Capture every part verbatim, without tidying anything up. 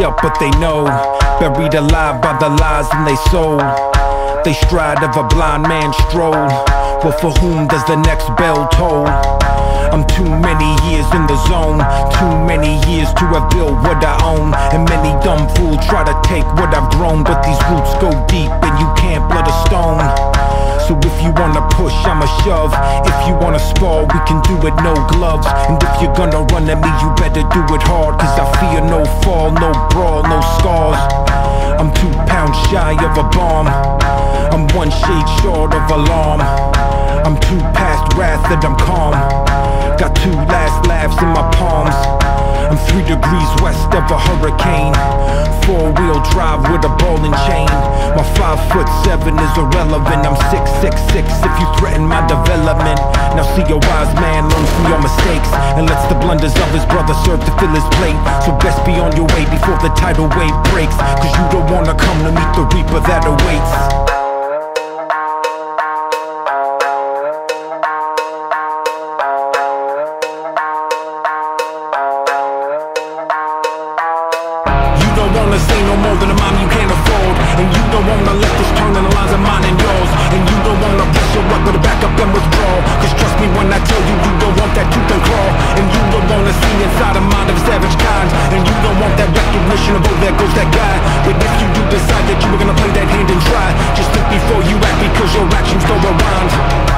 up, but they know, buried alive by the lies in they soul. They stride of a blind man's stroll. Well, for whom does the next bell toll? I'm too many years in the zone, too many years to have built what I own. And many dumb fools try to take what I've grown, but these roots go deep and you can't blood a stone. So if you wanna push, I'ma shove. If you wanna spar, we can do it no gloves. And if you're gonna run at me, you better do it hard, cause I fear no fall, no brawl, no scars. I'm two pounds shy of a bomb, I'm one shade short of alarm. I'm too past wrath that I'm calm. Got two last laughs in my palms. I'm three degrees west of a hurricane. Four-wheel drive with a ball and chain. My five foot seven is irrelevant. I'm six six six if you threaten my development. Now see, a wise man learns from your mistakes and lets the blunders of his brother serve to fill his plate. So best be on your way before the tidal wave breaks, cause you don't wanna come to meet the reaper that awaits. Wanna say no more than a mom you can't afford. And you don't wanna let this turn in the lines of mine and yours. And you don't wanna press your luck with a back up and withdraw, cause trust me when I tell you, you don't want that tooth and claw. And you don't wanna see inside the mind of savage kind. And you don't want that recognition of, oh, there goes that guy. But if you do decide that you were gonna play that hand and try, just think before you act, because your actions don't rewind.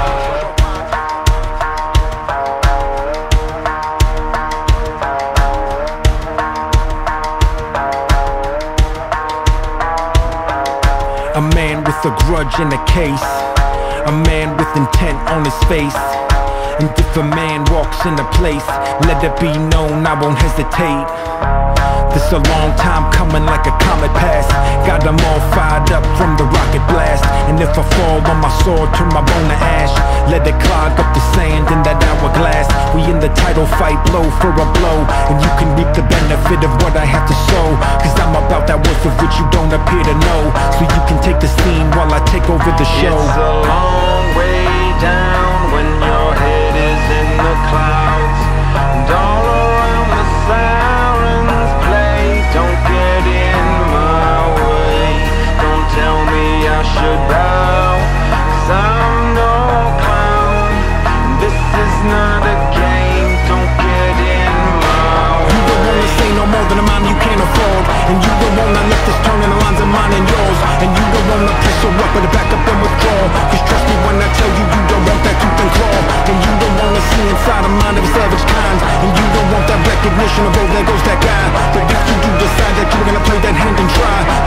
A man with a grudge in a case, a man with intent on his face. And if a man walks in a place, let it be known I won't hesitate. This a long time coming like a comet pass. Got them all fired up from the rocket blast. And if I fall on my sword, turn my bone to ash. Let it clog up the sand in that hourglass. We in the title fight, blow for a blow. And you can reap the benefit of what I have to sow, cause I'm about that worth of which you don't appear to know. So you can take the scene while I take over the show. It's a long way down when your head is in the clouds. And all around the sirens play. Don't get in my way. Don't tell me I should bow, cause I'm no clown. This is not a game. Don't get in my way. You don't wanna say no more than a mom you can't afford. And you don't wanna let this turn in the lines of mine and yours. And you don't wanna press your up but back up and withdraw, cause trust me when I tell you, you don't want that tooth and claw. And you don't wanna see inside the mind of a savage kind. And you don't want that recognition of, oh, there goes that guy. But if you do decide that you're gonna play that hand and try,